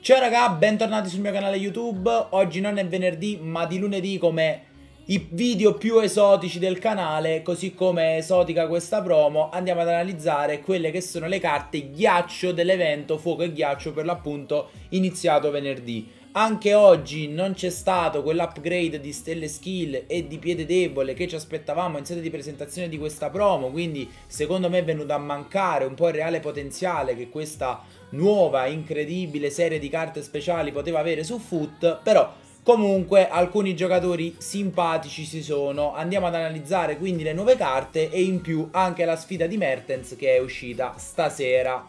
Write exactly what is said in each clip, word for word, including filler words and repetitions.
Ciao raga, bentornati sul mio canale YouTube. Oggi non è venerdì, ma di lunedì, come i video più esotici del canale, così come è esotica questa promo, andiamo ad analizzare quelle che sono le carte ghiaccio dell'evento Fuoco e Ghiaccio, per l'appunto iniziato venerdì. Anche oggi non c'è stato quell'upgrade di stelle skill e di piede debole che ci aspettavamo in sede di presentazione di questa promo, quindi secondo me è venuto a mancare un po' il reale potenziale che questa nuova incredibile serie di carte speciali poteva avere su Foot. Però comunque alcuni giocatori simpatici ci sono. Andiamo ad analizzare quindi le nuove carte e in più anche la sfida di Mertens che è uscita stasera.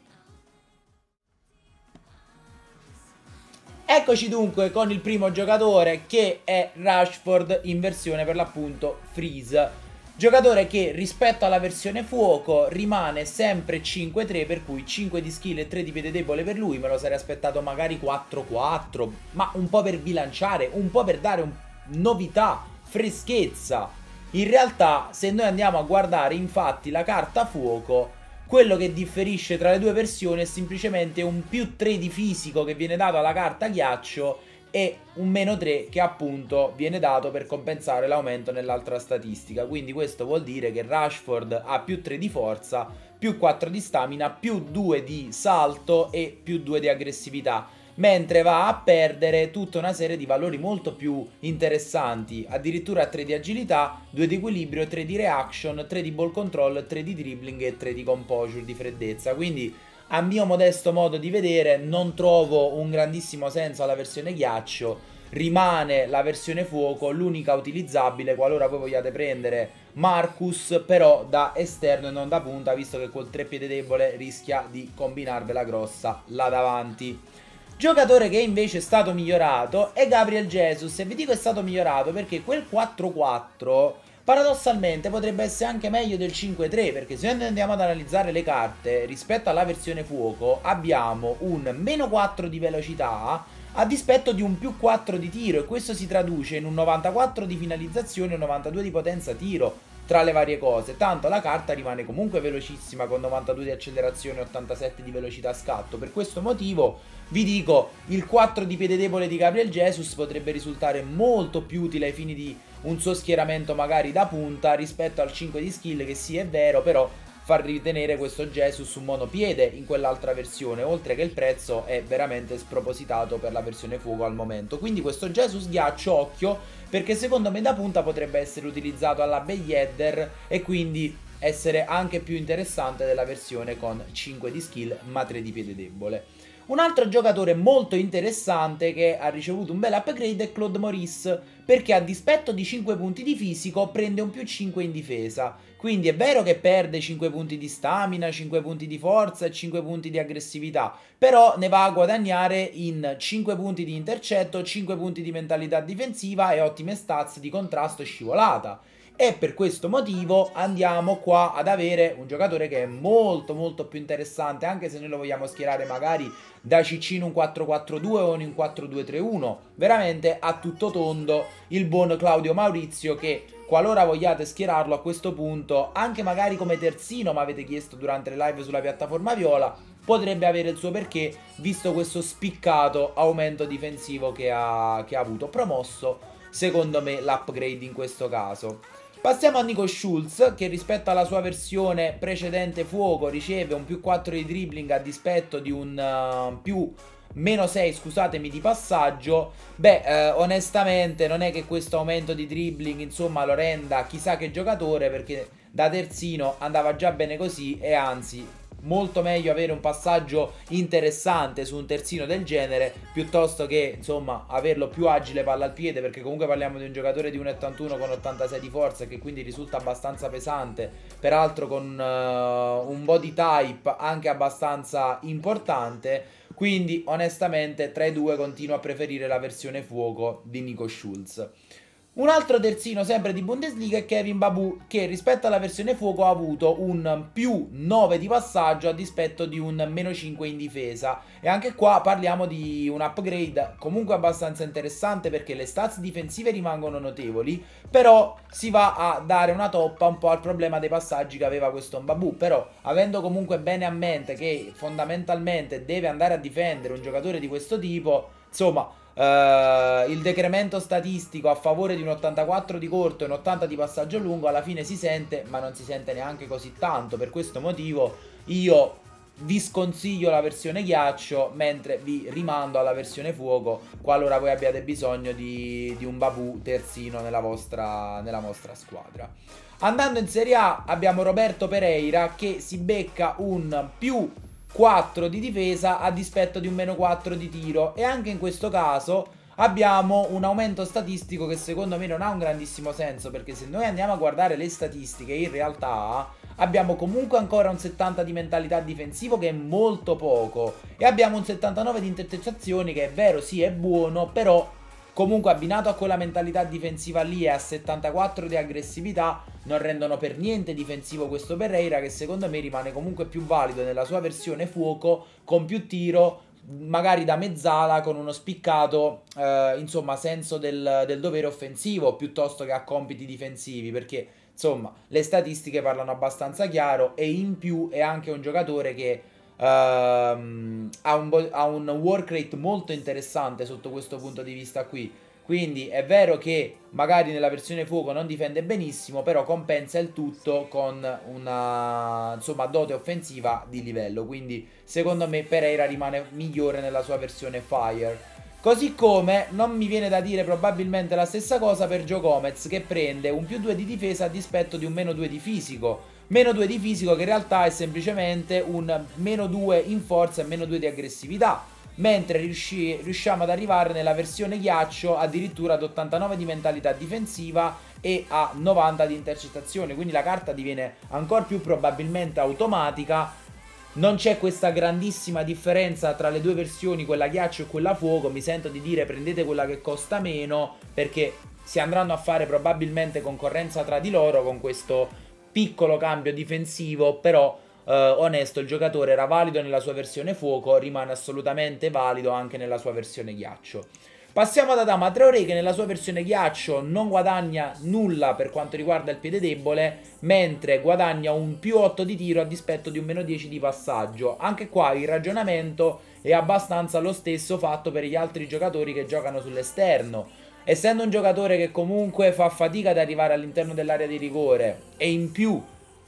Eccoci dunque con il primo giocatore, che è Rashford in versione per l'appunto Freeze. Giocatore che rispetto alla versione fuoco rimane sempre cinque tre, per cui cinque di skill e tre di piede debole per lui. Me lo sarei aspettato magari quattro quattro, ma un po' per bilanciare, un po' per dare un... novità, freschezza. In realtà, se noi andiamo a guardare infatti la carta fuoco, quello che differisce tra le due versioni è semplicemente un più tre di fisico che viene dato alla carta ghiaccio e un meno tre che appunto viene dato per compensare l'aumento nell'altra statistica. Quindi questo vuol dire che Rashford ha più tre di forza, più quattro di stamina, più due di salto e più due di aggressività, mentre va a perdere tutta una serie di valori molto più interessanti, addirittura tre di agilità, due di equilibrio, tre di reaction, tre di ball control, tre di dribbling e tre di composure, di freddezza. Quindi a mio modesto modo di vedere non trovo un grandissimo senso alla versione ghiaccio. Rimane la versione fuoco l'unica utilizzabile qualora voi vogliate prendere Marcus, però da esterno e non da punta, visto che col tre piede debole rischia di combinarvela grossa là davanti. Giocatore che invece è stato migliorato è Gabriel Jesus, e vi dico è stato migliorato perché quel quattro quattro paradossalmente potrebbe essere anche meglio del cinque tre, perché se noi andiamo ad analizzare le carte rispetto alla versione fuoco abbiamo un meno quattro di velocità a dispetto di un più quattro di tiro, e questo si traduce in un novantaquattro di finalizzazione e un novantadue di potenza tiro tra le varie cose. Tanto la carta rimane comunque velocissima con novantadue di accelerazione e ottantasette di velocità scatto. Per questo motivo vi dico, il quattro di piede debole di Gabriel Jesus potrebbe risultare molto più utile ai fini di un suo schieramento magari da punta rispetto al cinque di skill, che sì è vero, però far ritenere questo Jesus un monopiede in quell'altra versione, oltre che il prezzo è veramente spropositato per la versione fuoco al momento. Quindi questo Jesus ghiaccio, occhio, perché secondo me da punta potrebbe essere utilizzato alla Beyedder e quindi essere anche più interessante della versione con cinque di skill ma tre di piede debole. Un altro giocatore molto interessante che ha ricevuto un bel upgrade è Claude Maurice, perché a dispetto di cinque punti di fisico prende un più cinque in difesa. Quindi è vero che perde cinque punti di stamina, cinque punti di forza e cinque punti di aggressività, però ne va a guadagnare in cinque punti di intercetto, cinque punti di mentalità difensiva e ottime stats di contrasto e scivolata. E per questo motivo andiamo qua ad avere un giocatore che è molto molto più interessante, anche se noi lo vogliamo schierare magari da C C in un quattro quattro due o in un quattro due tre uno. Veramente a tutto tondo il buon Claudio Maurizio, che qualora vogliate schierarlo a questo punto anche magari come terzino, ma avete chiesto durante le live sulla piattaforma viola, potrebbe avere il suo perché, visto questo spiccato aumento difensivo che ha, che ha avuto. Promosso secondo me l'upgrade in questo caso. Passiamo a Nico Schulz, che rispetto alla sua versione precedente fuoco riceve un più quattro di dribbling a dispetto di un uh, più meno sei, scusatemi, di passaggio. Beh, eh, onestamente non è che questo aumento di dribbling insomma lo renda chissà che giocatore, perché da terzino andava già bene così, e anzi molto meglio avere un passaggio interessante su un terzino del genere piuttosto che insomma averlo più agile palla al piede, perché comunque parliamo di un giocatore di uno virgola ottantuno con ottantasei di forza, che quindi risulta abbastanza pesante, peraltro con uh, un body type anche abbastanza importante. Quindi onestamente tra i due continuo a preferire la versione fuoco di Nico Schulz. Un altro terzino sempre di Bundesliga è Kevin Babu, che rispetto alla versione fuoco ha avuto un più nove di passaggio a dispetto di un meno cinque in difesa. E anche qua parliamo di un upgrade comunque abbastanza interessante, perché le stats difensive rimangono notevoli, però si va a dare una toppa un po' al problema dei passaggi che aveva questo Babu. Però avendo comunque bene a mente che fondamentalmente deve andare a difendere un giocatore di questo tipo, insomma... Uh, il decremento statistico a favore di un ottantaquattro di corto e un ottanta di passaggio lungo alla fine si sente, ma non si sente neanche così tanto. Per questo motivo io vi sconsiglio la versione ghiaccio, mentre vi rimando alla versione fuoco qualora voi abbiate bisogno di, di un Babu terzino nella vostra, nella vostra squadra. Andando in Serie A abbiamo Roberto Pereira che si becca un più quattro di difesa a dispetto di un meno quattro di tiro, e anche in questo caso abbiamo un aumento statistico che secondo me non ha un grandissimo senso, perché se noi andiamo a guardare le statistiche in realtà abbiamo comunque ancora un settanta di mentalità difensivo, che è molto poco, e abbiamo un settantanove di intercettazioni, che è vero, sì, è buono, però comunque abbinato a quella mentalità difensiva lì e a settantaquattro di aggressività non rendono per niente difensivo questo Pereira, che secondo me rimane comunque più valido nella sua versione fuoco, con più tiro, magari da mezzala, con uno spiccato eh, insomma senso del, del dovere offensivo piuttosto che a compiti difensivi, perché insomma le statistiche parlano abbastanza chiaro, e in più è anche un giocatore che Uh, ha, un ha un work rate molto interessante sotto questo punto di vista qui. Quindi è vero che magari nella versione fuoco non difende benissimo, però compensa il tutto con una insomma dote offensiva di livello. Quindi secondo me Pereira rimane migliore nella sua versione fire. Così come non mi viene da dire probabilmente la stessa cosa per Joe Gomez, che prende un più due di difesa a dispetto di un meno due di fisico. Meno due di fisico che in realtà è semplicemente un meno due in forza e meno due di aggressività, mentre riusci riusciamo ad arrivare nella versione ghiaccio addirittura ad ottantanove di mentalità difensiva e a novanta di intercettazione, quindi la carta diviene ancora più probabilmente automatica. Non c'è questa grandissima differenza tra le due versioni, quella ghiaccio e quella fuoco. Mi sento di dire prendete quella che costa meno, perché si andranno a fare probabilmente concorrenza tra di loro con questo piccolo cambio difensivo. Però eh, onesto, il giocatore era valido nella sua versione fuoco, rimane assolutamente valido anche nella sua versione ghiaccio. Passiamo ad Adama Traoré, che nella sua versione ghiaccio non guadagna nulla per quanto riguarda il piede debole, mentre guadagna un più otto di tiro a dispetto di un meno dieci di passaggio. Anche qua il ragionamento è abbastanza lo stesso fatto per gli altri giocatori che giocano sull'esterno. Essendo un giocatore che comunque fa fatica ad arrivare all'interno dell'area di rigore e in più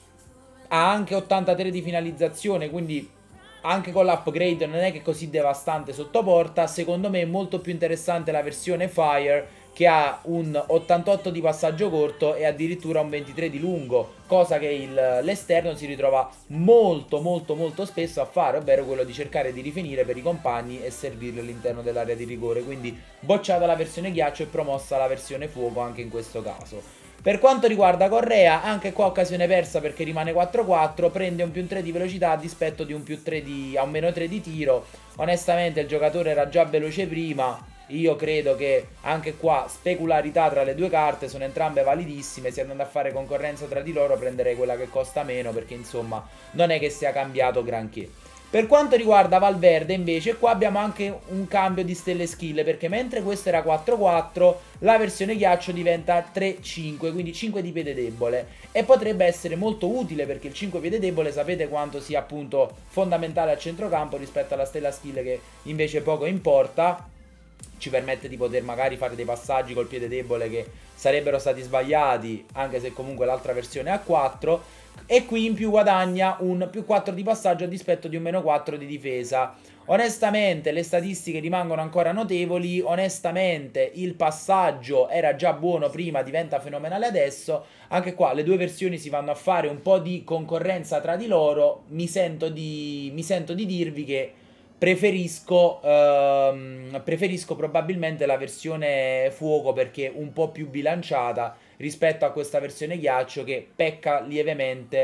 ha anche ottantatré di finalizzazione, quindi anche con l'upgrade non è che è così devastante sotto porta, secondo me è molto più interessante la versione Fire, che ha un ottantotto di passaggio corto e addirittura un ventitré di lungo, cosa che l'esterno si ritrova molto molto molto spesso a fare, ovvero quello di cercare di rifinire per i compagni e servirli all'interno dell'area di rigore. Quindi bocciata la versione ghiaccio e promossa la versione fuoco anche in questo caso. Per quanto riguarda Correa, anche qua occasione persa perché rimane quattro quattro, prende un più tre di velocità a dispetto di un più tre di, a un meno tre di tiro. Onestamente il giocatore era già veloce prima, io credo che anche qua specularità tra le due carte, sono entrambe validissime, se andando a fare concorrenza tra di loro prenderei quella che costa meno, perché insomma non è che sia cambiato granché. Per quanto riguarda Valverde invece, qua abbiamo anche un cambio di stelle skill, perché mentre questo era quattro quattro, la versione ghiaccio diventa tre cinque, quindi cinque di piede debole, e potrebbe essere molto utile perché il cinque piede debole sapete quanto sia appunto fondamentale al centrocampo rispetto alla stella skill che invece poco importa. Ci permette di poter magari fare dei passaggi col piede debole che sarebbero stati sbagliati, anche se comunque l'altra versione è a quattro. E qui in più guadagna un più quattro di passaggio a dispetto di un meno quattro di difesa. Onestamente le statistiche rimangono ancora notevoli, onestamente il passaggio era già buono prima, diventa fenomenale adesso. Anche qua le due versioni si vanno a fare un po' di concorrenza tra di loro. Mi sento di, mi sento di dirvi che preferisco, ehm, preferisco probabilmente la versione fuoco, perché un po' più bilanciata rispetto a questa versione ghiaccio che pecca lievemente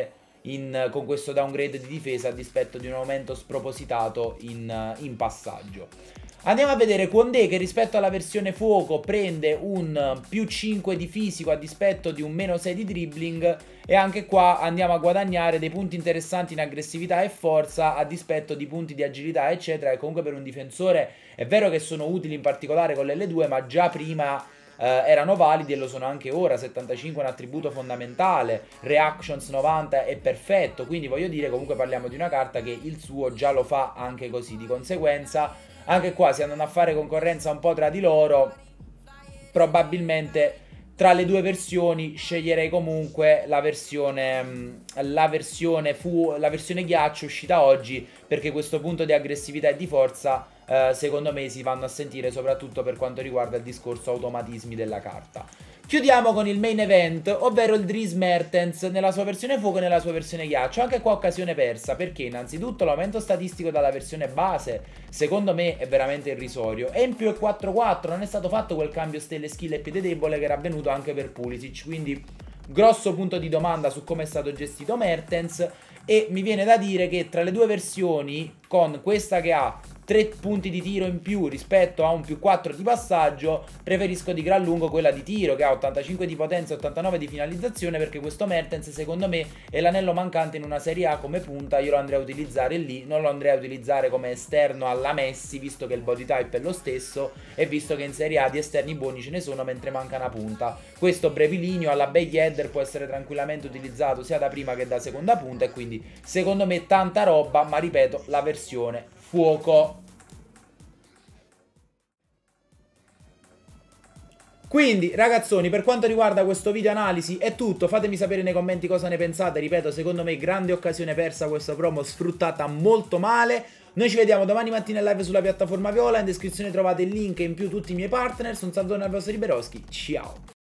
in, con questo downgrade di difesa a dispetto di un aumento spropositato in, in passaggio. Andiamo a vedere Kwon-Dé, che rispetto alla versione fuoco prende un più cinque di fisico a dispetto di un meno sei di dribbling, e anche qua andiamo a guadagnare dei punti interessanti in aggressività e forza a dispetto di punti di agilità eccetera, e comunque per un difensore è vero che sono utili in particolare con l'L due, ma già prima eh, erano validi e lo sono anche ora. settantacinque è un attributo fondamentale, reactions novanta è perfetto, quindi voglio dire comunque parliamo di una carta che il suo già lo fa anche così. Di conseguenza anche qua si andano a fare concorrenza un po' tra di loro. Probabilmente tra le due versioni sceglierei comunque la versione la versione, fu, la versione ghiaccio uscita oggi, perché questo punto di aggressività e di forza eh, secondo me si vanno a sentire soprattutto per quanto riguarda il discorso automatismi della carta. Chiudiamo con il main event, ovvero il Dries Mertens nella sua versione fuoco e nella sua versione ghiaccio. Anche qua occasione persa, perché innanzitutto l'aumento statistico dalla versione base secondo me è veramente irrisorio, e in più è quattro quattro, non è stato fatto quel cambio stelle skill e piede debole che era avvenuto anche per Pulisic, quindi grosso punto di domanda su come è stato gestito Mertens. E mi viene da dire che tra le due versioni, con questa che ha tre punti di tiro in più rispetto a un più quattro di passaggio, preferisco di gran lungo quella di tiro, che ha ottantacinque di potenza e ottantanove di finalizzazione, perché questo Mertens secondo me è l'anello mancante in una Serie A come punta. Io lo andrei a utilizzare lì, non lo andrei a utilizzare come esterno alla Messi, visto che il body type è lo stesso e visto che in Serie A di esterni buoni ce ne sono mentre manca una punta. Questo brevilineo alla Bay Header può essere tranquillamente utilizzato sia da prima che da seconda punta, e quindi secondo me tanta roba, ma ripeto, la versione fuoco. Quindi ragazzoni, per quanto riguarda questo video analisi è tutto. Fatemi sapere nei commenti cosa ne pensate. Ripeto, secondo me grande occasione persa questa promo, sfruttata molto male. Noi ci vediamo domani mattina in live sulla piattaforma Viola. In descrizione trovate il link e in più tutti i miei partner. Un saluto dal vostro Liberoschi. Ciao.